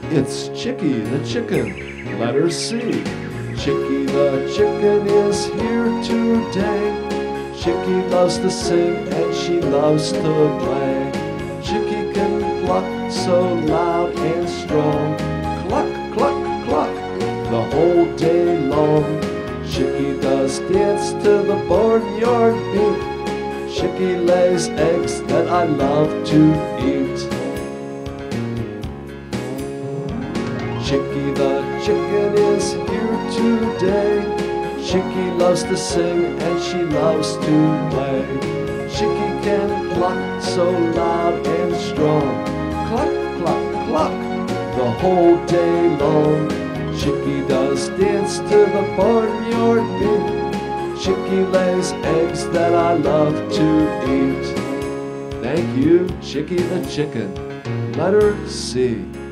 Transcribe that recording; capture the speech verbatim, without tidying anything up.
It's Chicky the chicken, letter C. Chicky the chicken is here today. Chicky loves to sing and she loves to play. Chicky can cluck so loud and strong. Cluck, cluck, cluck, the whole day long. Chicky does dance to the barnyard beat. Chicky lays eggs that I love to eat. Chicky the chicken is here today. Chicky loves to sing and she loves to play. Chicky can cluck so loud and strong. Cluck, cluck, cluck, the whole day long. Chicky does dance to the barnyard beat. Chicky lays eggs that I love to eat. Thank you, Chicky the chicken. Letter C.